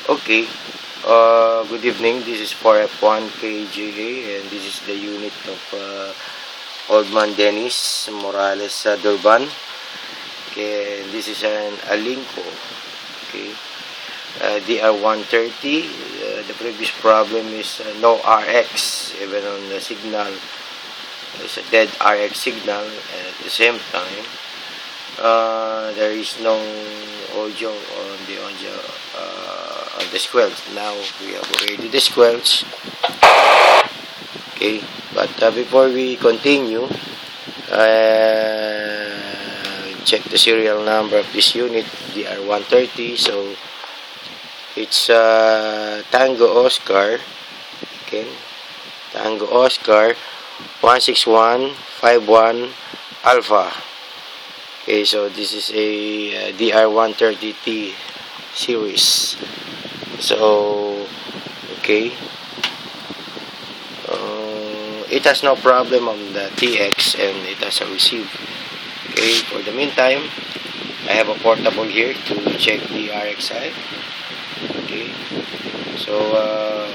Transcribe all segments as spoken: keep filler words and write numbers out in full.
Okay, uh, good evening. This is four F one K J A, and this is the unit of uh, Old Man Dennis Morales, uh, Durban. Okay, and this is an Alinco. Okay, uh, D R one thirty. Uh, the previous problem is uh, no R X, even on the signal. There's a dead R X signal, and at the same time, uh, there is no audio on the audio. Uh, on the squelch. Now we have already the squelch. Okay, but uh, before we continue, uh, check the serial number of this unit, D R one thirty. So it's uh, Tango Oscar. Okay, Tango Oscar one six one five one Alpha. Okay, so this is a uh, D R one thirty T series. So okay, uh, it has no problem on the T X, and it has a receive. Okay, for the meantime, I have a portable here to check the R X side. Okay, so uh,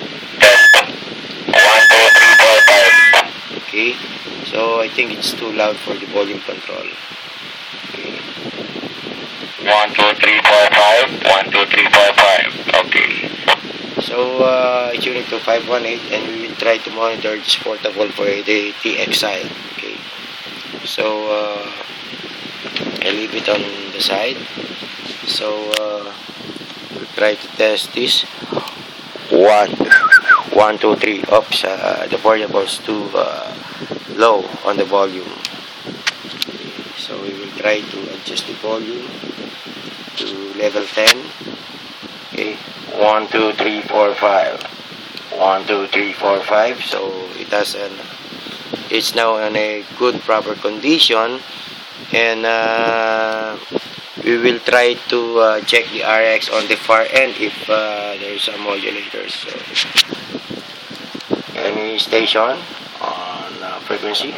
one, two, three, four, five. Okay, so I think it's too loud for the volume control. Okay. One, two, three, four, five. One, two, three, four, five. Okay. So uh, it's unit to five one eight, and we will try to monitor this portable for the T X side. Okay. So uh, I leave it on the side. So uh, we'll try to test this. One, one, two, three. Oops. Uh, the portable's too uh, low on the volume. Okay. So we will try to adjust the volume to level ten. Okay, one, two, three, four, five. One, two, three, four, five. So it has an, it's now in a good proper condition, and uh, we will try to uh, check the R X on the far end if uh, there is some modulators. So any station on uh, frequency.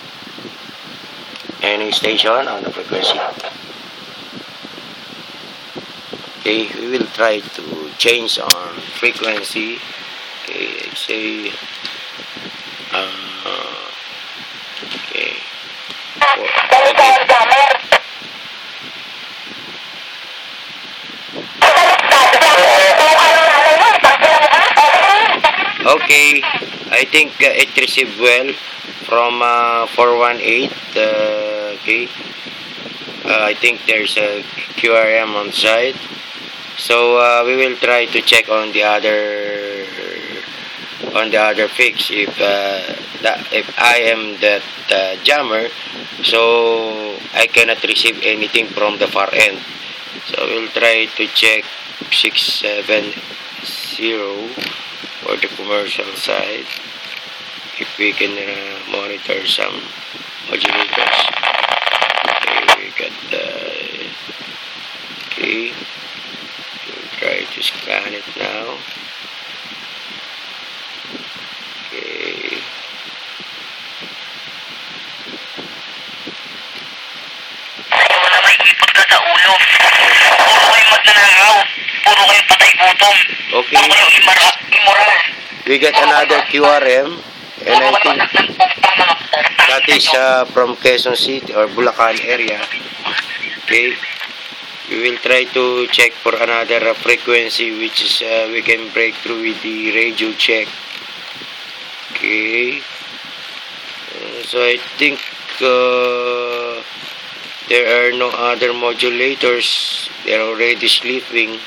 Any station on the frequency. Okay, we will try to change on frequency. Okay, say uh, okay. Okay, I think uh, it received well from uh, four one eight. Uh, okay, uh, I think there's a Q R M on the side. So uh, we will try to check on the other on the other fix if uh, that if I am that uh, jammer, so I cannot receive anything from the far end. So we'll try to check six seven zero for the commercial side if we can uh, monitor some modulators. Okay, we got the okay. Try to scan it now. Okay. Ayaw na may ipot ka sa ulo. Puro kayo magnanangaw. Puro kayo patay gutom. Okay. Puro kayo immoral. We got another Q R M, and I think that is uh, from Quezon City or Bulacan area. Okay. We will try to check for another uh, frequency which is uh, we can break through with the radio check. Okay, uh, so I think uh, there are no other modulators. They're already sleeping.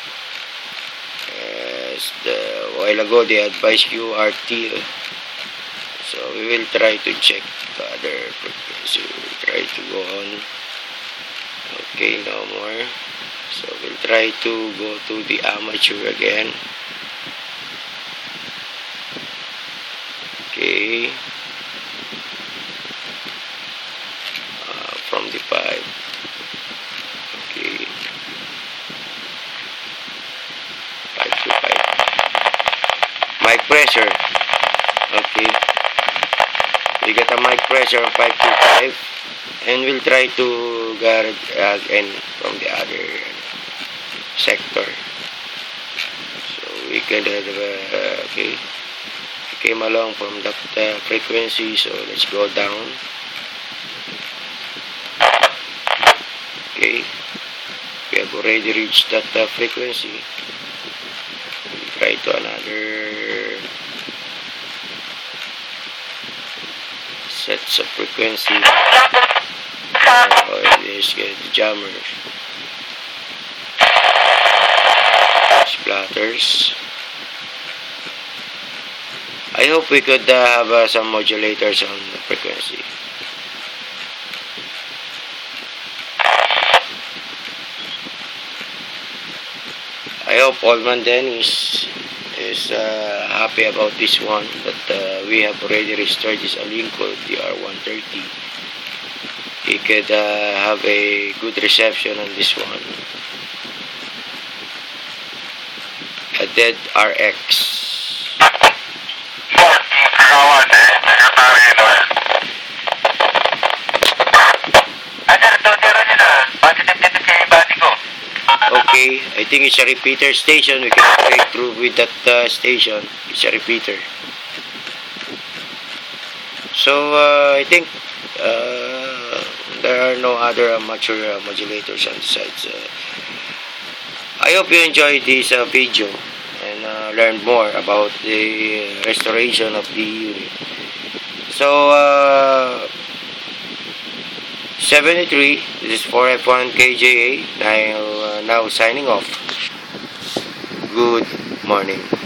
As the while ago they advised Q R T. So we will try to check the other frequency. We will try to go on. Okay, no more. So we'll try to go to the amateur again. Okay. Uh, from the five. Okay. five to five. Mic pressure. Okay. We got a mic pressure of five to five. And we'll try to get again from the other sector. clear the, uh, okay, we came along from that uh, frequency, so let's go down. Okay, we have already reached that uh, frequency. Try to another sets of frequency. Oh, there's uh, the jammers, splatters. I hope we could uh, have uh, some modulators on the frequency. I hope Allman Dennis is uh, happy about this one, that uh, we have already restored this Alinco D R one thirty. He could uh, have a good reception on this one. A dead R X. Okay, I think it's a repeater station. We cannot break through with that uh, station. It's a repeater. So uh, I think uh, there are no other uh, mature uh, modulators on the sides. Uh, I hope you enjoyed this uh, video and uh, learned more about the restoration of the unit. So uh, seventy-three, this is four F one K J A, now, uh, now signing off. Good morning.